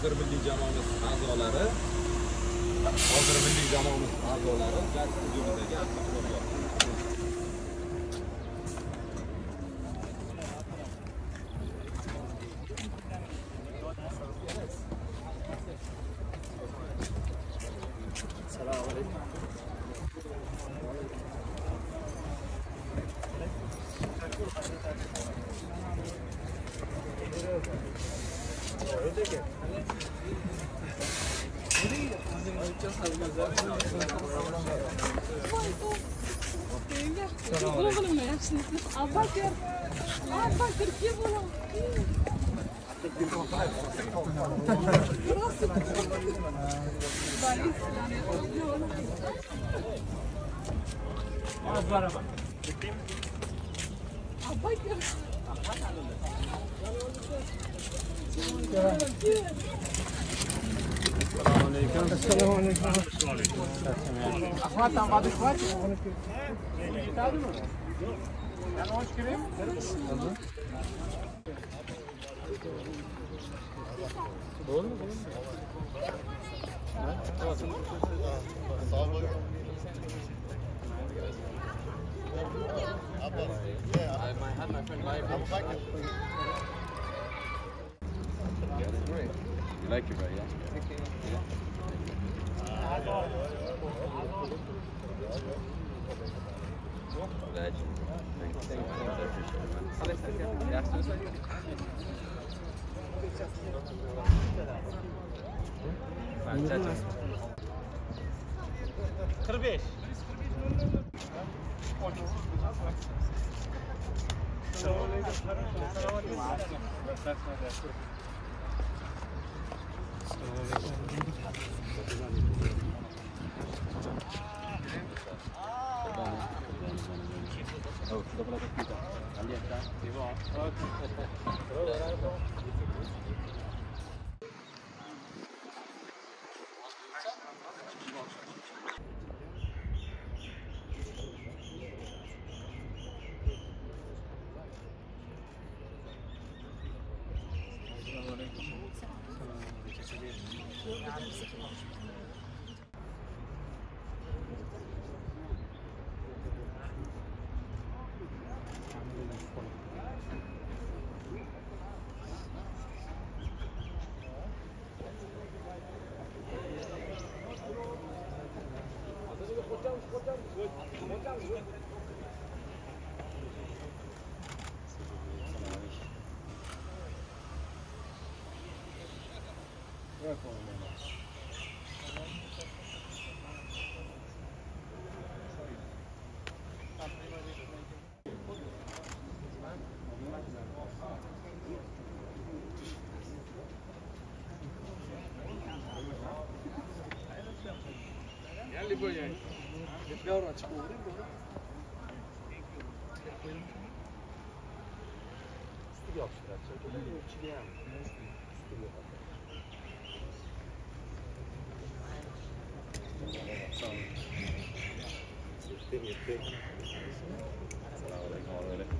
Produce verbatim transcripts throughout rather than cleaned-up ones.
hozir milliy jamoamiz a'zolari hozir milliy jamoamiz a'zolari gaz studiyomizdagi avtomobillar. Assalomu alaykum. Oğlum yaxshilik. Abakir. Abakir kim bo'lam? Az barabar. Abakir. Assalomu alaykum. Assalomu alaykum. Ahmad ham adekvat. Yetadimi? Yana osh kerakmi? Bo'ldi, bo'ldi. You like it, right? Yeah. Legend. Thank you so much. I appreciate it, man. Fantastic. qirq besh. Oh, dopo la partita. All'entra. Geldi böyle. Bir ara açık oldu mu? Üstü yapmışlar. Çekildi mi? İçi yani. Üstü yapmışlar. Sağ olun. Gittim gittim. Selamun aleyküm.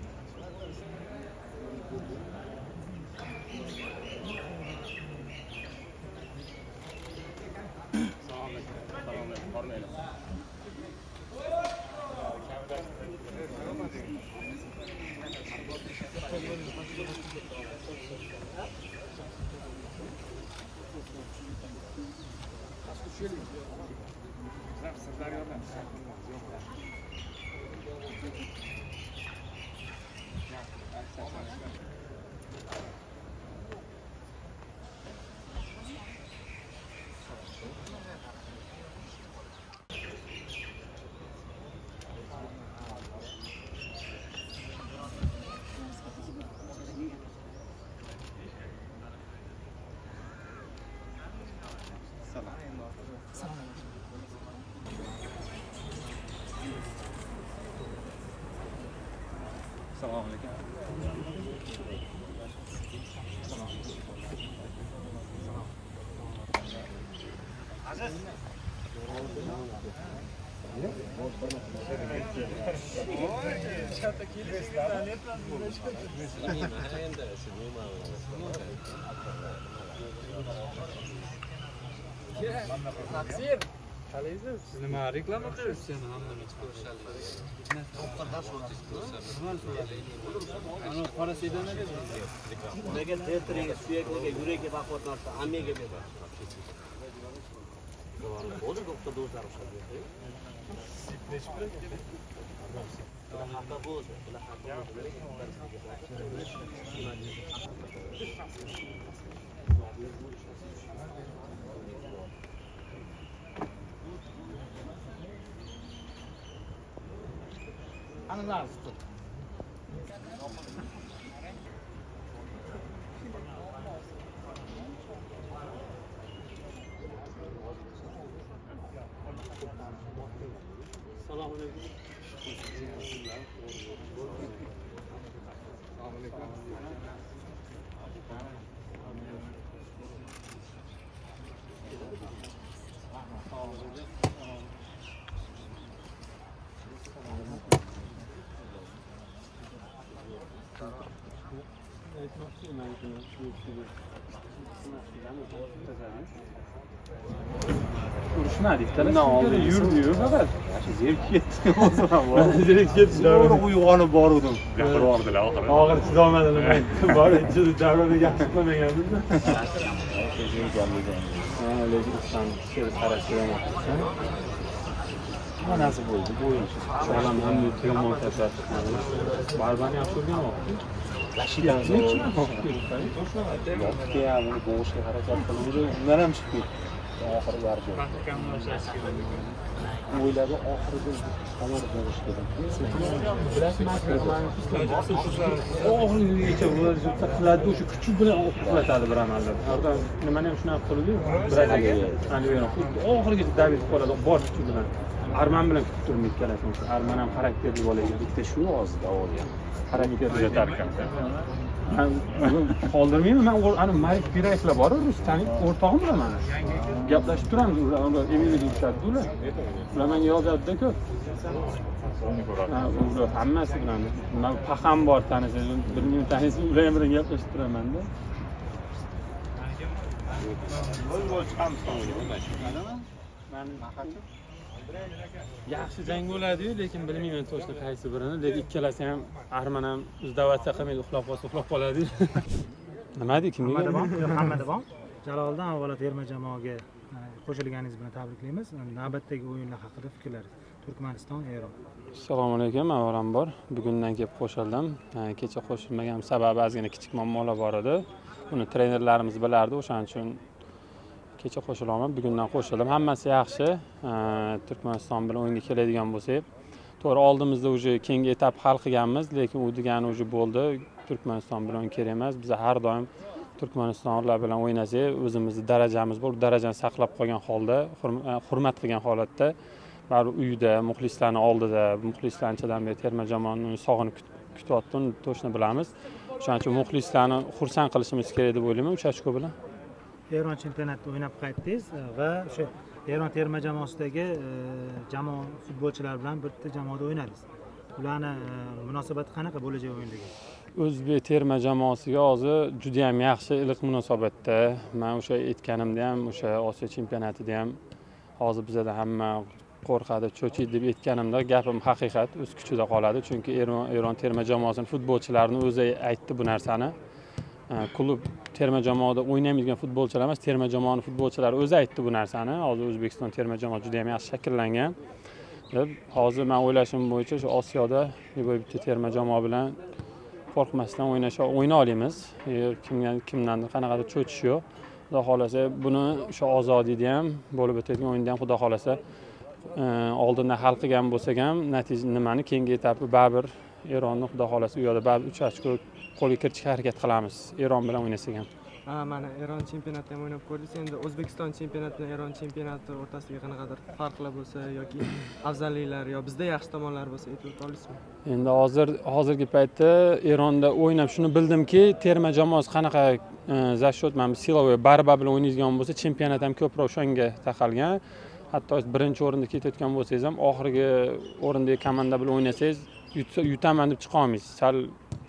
Assalamu alaikum. Aziz. Oy, chatta kelishingizdan netman bo'lishdi. Taksir. Qalaysiz? Nima reklama qilyapsiz sen hammani ana qora sedan edi Nega teatriga, suyakliga, yuragiga baquvvat narsa, amiga beradi. O'zi doktor dozlar o'xshab yuradi. Haqqa bo'lsa, bular haqqa Anlarsın. Selamünaleyküm. Urishmadik, telefon yurdi-yu faqat. Zerikib ketdi o'zi ham bor. Zerikib ketdi. To'g'ri uyg'onib boruvdim. Gapirvordilar oxiri. Og'ir chidomadim men. Bor, ichida davraga yaxshi qilmaganmiz-da. Ha, lekin sen seri qarashtirmoqchisan. Nima nasib bo'ldi bu o'yin? Sog'lom hamda yomon tashabbus. Barban yaxshi o'rganmoqchi. Lashidan yo'qki ham uni bo'g'ishga harakat qildi. Undan ham chiqib ketdi. Oxiri yardi. O'yladi oxirida tomon bo'g'ish kerak. Oxirigacha qiladi, o'sha kuchi bilan qiladi bir amalda. Nimani ham shunaqa qildi-yu, biradagi oxirigacha david qoladi, bor kuchi bilan. Arman bilan kutib turdim ikkalasini. Arman ham xarakterli bola ekan. Bitta shu hozir olgan. Xarakter tuzatar ekan. Men qoldirmayman. Men ana Malik Pirayevlar bor, Rustamning o'rtog'im bilaman. Gaplashib turamiz, ular Emilni deyishadi ular. Ular menga yozadi-da ko'p. Ha, ular hammasi bilan. Men paham bor tanisangiz, bilmayman tanisangiz, ular bilan gaplashib turaman-da. Men yaxshi jang bo'ladi-yu, lekin bilmayman to'shni qaysi birini. Lekin ikkalasi ham Arman ham izdavatsiya qilmaydi, uxlab qolsa uxlab qoladi. Nima deydi, kimga? Hammadabon. Jaloliddin avvalo terma jamoaga qo'shilganingiz bilan tabriklaymiz. Navbatdagi o'yinlar haqida fikrlaringiz. Turkmaniston, Eron. Assalomu alaykum, avvalambor. Bugundan kelib qo'shildim. Kecha qo'shilmagan sababi ozgina kichik muammolar bor edi. Uni trenerlarimiz bilardi, o'shaning uchun kecha qo'shilaman, bugundan qo'shildim. Hammasi yaxshi. Turkmaniston bilan o'yinga keladigan bo'lsak, to'g'ri oldimizda уже keyingi etap hal qilganmiz, lekin u degani уже bo'ldi. Turkmaniston bilan kerak emas. Biz har doim Turkmanistonlar bilan o'ynasak, o'zimizning darajamiz bor, darajani saqlab qolgan holda, hurmat qilgan holatda, baribir uyda, muxlislarning oldida, muxlislarchadan beri terma jamoani sog'inib kutyapti, to'shni bilamiz. Shuning uchun muxlislarni xursand qilishimiz kerak deb o'ylayman, uch ochko bilan. Eron chempionatida o'ynab qaytdingiz va o'sha Eron terma jamoasidagi jamoa futbolchilar bilan bitta jamoada o'ynadingiz. Ularning munosabati qanaqa bo'lajak o'yindagi? O'zbek terma jamoasiga hozir juda ham yaxshi, iliq munosabatda. Men o'sha aytganimda ham, o'sha Osiyo chempionatida ham hozir bizda hamma qo'rqadi, cho'chiydi deb aytganimda gapim haqiqat, o'z kuchida qoladi. Chunki Eron terma jamoasining futbolchilarining o'zi aytdi bu narsani. Klub terma jamoada o'ynaydigan futbolchilar emas, terma jamoaning futbolchilari o'zi aytdi bu narsani. Hozir O'zbekiston terma jamoa juda ham yaxshi shakllangan. Deb hozir men o'ylashim bo'yicha shu Osiyoda bitta terma jamoa bilan qo'rqmasdan o'ynasha o'yna olamiz. Kimdan kimdandir qanaqadir cho'chish yo'q. Xudo xolasa buni o'sha ozodiyda ham bo'lib o'tadigan o'yinda ham xudo xolasa oldindan hal qilgan bo'lsak ham natija nimani keyingi etapi baribir Eronni xudo xolasa u yoqda baribir uch ochko qo'lga kiritishga harakat qilamiz. Eron bilan o'ynasak ham. Ha, mana Eron chempionatida ham o'ynab ko'rdingiz. Endi O'zbekiston chempionati bilan Eron chempionati o'rtasidagi qanaqadir farqlar bo'lsa yoki afzalliklar yo bizda yaxshi tomonlar bo'lsa aytib o'ta olasizmi? Endi hozir hozirgi paytda Eronda o'ynab shuni bildimki, terma jamoasi qanaqa za счет mana silovoy barba bilan o'ynaydigan bo'lsa, chempionat ham ko'proq shunga taqalgan. Hatto birinchi o'rinda ketayotgan bo'lsangiz ham oxirgi o'rindagi komanda bilan o'ynasangiz yutaman deb chiqa olmaysiz. Sal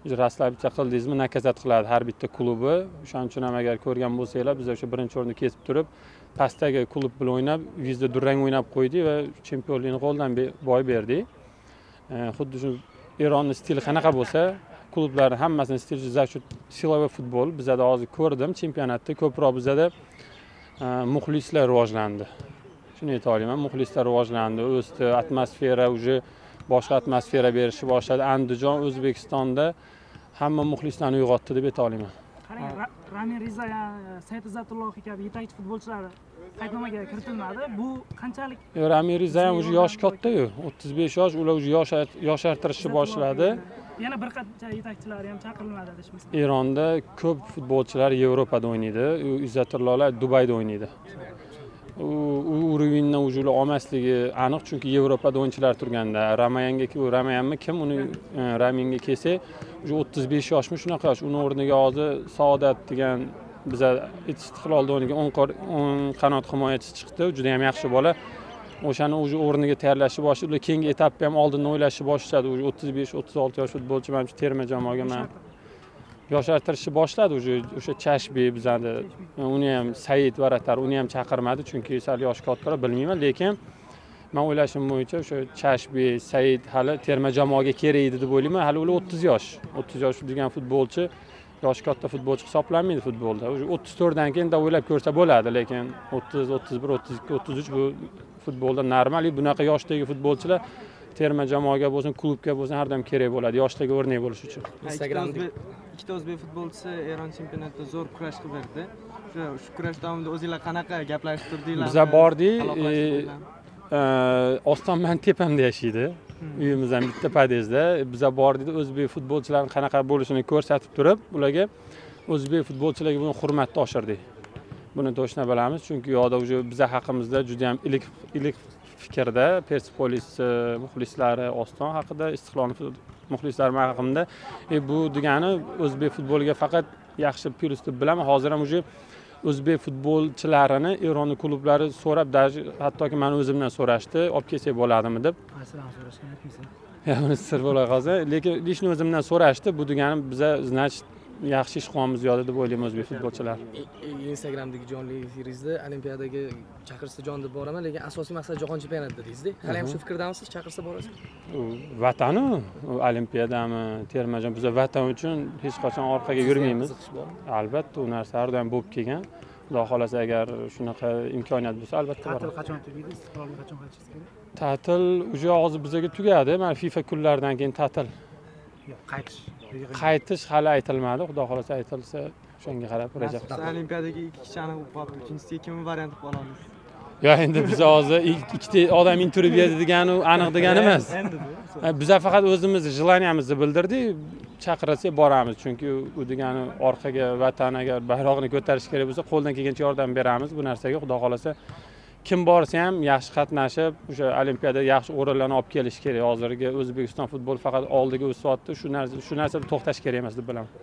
raslavitcha qildingizmi nakazat qiladi har bitta klubi. O'shaning uchun ham agar ko'rgan bo'lsanglar, biz o'sha birinchi o'rinni kesib turib, pastdagi klub bilan o'ynab, yuzda durang o'ynab qo'ydik va chempionlikni qo'ldan boy berdik. Xuddi shu Eronning stili qanaqa bo'lsa, klublarning hammasini stili shu siloviy futbol. Bizda hozir ko'rdim, chempionatda ko'proq bizda muxlislar rivojlandi. Shuni ayta olaman, muxlislar rivojlandi, o'sdi, atmosfera уже boshqa atmosfera berishni boshladi. Andijon, O'zbekistonda hamma muxlislarni uyg'otdi deb ayta olaman. Qarang, Ramin Riza, Said Izzatulloh kabi yetakchi futbolchilar qaydnomaga kiritilmadi. Bu qanchalik? Ramin Riza ham уже yoshi katta-yu, o'ttiz besh yosh, ular уже yoshartirishni boshladi. Yana bir qancha yetakchilar ham chaqirilmadi deymiz. Eronda ko'p futbolchilar Yevropada o'ynaydi, Izzatullohlar Dubayda o'ynaydi. U urinni ujuli olmasligi aniq, chunki Yevropada o'yinchilar turganda Ramayanga Ramayanmi kim uni Raminga kelsa, uje o'ttiz besh yoshmi shunaqa yosh. Uni o'rniga hozir Saodat degan biza Istiqlolda o'ynagan o'ng qanot himoyachisi chiqdi. Juda ham yaxshi bola. O'shani uje o'rniga tayyorlashni boshladi. Ular keyingi etapni ham oldindan o'ylashni boshladi. Uje o'ttiz besh o'ttiz olti yosh futbolchi menimcha terma jamoaga men yoshartirishni boshladi. Uje o'sha Chashbi bizani uni ham Said Varatar uni ham chaqirmadi, chunki sal yoshi kattaroq, bilmayman, lekin men o'ylashim bo'yicha o'sha Chashbi, Said hali terma jamoaga kerak edi deb o'ylayman. Hali ular o'ttiz yosh. o'ttiz yosh degan futbolchi yoshi katta futbolchi hisoblanmaydi futbolda. o'ttiz to'rtdan keyin da o'ylab ko'rsa bo'ladi, lekin o'ttiz, o'ttiz bir, o'ttiz ikki, o'ttiz uch bu futbolda normal. Bunaqa yoshdagi futbolchilar terma jamoaga bo'lsin, klubga bo'lsin har doim kerak bo'ladi, yoshlarga o'rnak bo'lish uchun. Instagramda ikkita o'zbek futbolchisi Eron chempionatida zo'r kurash qilib berdi. Shu shu kurash davomida o'zingizlar qanaqa gaplashib turdinglar? Biz bordik, Ostonman tepamda yashaydi. Uyimizdan bitta podyezdda. Biz bordik, o'zbek futbolchilarining qanaqa bo'lishini ko'rsatib turib, ularga o'zbek futbolchilarga buni hurmatni oshirdik. Buni to'shna bilamiz, chunki yo'da уже biz haqimizda juda ham ilik ilik fikrda Persepolis muxlislari Oston haqida, Istiqlol muxlislari haqida. E bu degani o'zbek futboliga faqat yaxshi plyus deb bilaman. Hozir ham уже o'zbek futbolchilarini Eronning klublari so'rab, hattoki meni o'zimdan so'rashdi, olib kelsak bo'ladimi deb. Masalan, so'rashgan aytmaysan. Ya, uni sir bo'la qolsa, lekin ishni o'zimdan so'rashdi. Bu degani biza значит yaxshi ish qilamiz yo'lda deb o'ylayman o'zbek futbolchilar. Instagramdagi jonli efiringizda Olimpiadaga chaqirsa jon deb boraman, lekin asosiy maqsad jahon chempionati dedingiz-da. Hali ham shu fikrdamisiz, chaqirsa borasiz? Vatani, Olimpiyadami, terma jamoa, biz vatan uchun hech qachon orqaga yurmaymiz. Albatta, u narsa har doim bo'lib kelgan. Xudo xolasa agar shunaqa imkoniyat bo'lsa, albatta boraman. Ta'til qachon tugaydi? Istiqlolga qachon qaytishingiz kerak? Ta'til уже hozir bizga tugadi. Mana FIFA kunlaridan keyin ta'til. Yo'q, qaytish. Qaytish hali aytilmadi. Xudo xolasa aytilsa, o'shanga qarab reja. Olimpiadaga ikki kishi aniq bo'lib qoldi. Uchinchisiga kimni variant qilib olamiz? Ya endi biz hozir ikkita odam intervyu berdi degani aniq degani emas. Biz faqat o'zimiz jilaniyamizni bildirdik, chaqirsa boramiz, chunki u degani orqaga vatan agar bayroqni ko'tarish kerak bo'lsa, qo'ldan kelgancha yordam beramiz bu narsaga. Xudo xolasa kim borsa ham yaxshi qatnashib, o'sha Olimpiada yaxshi o'rinlarni olib kelish kerak. Hozirgi O'zbekiston futboli faqat oldiga o'syapti, shu narsa shu narsada to'xtash kerak emas deb bilaman.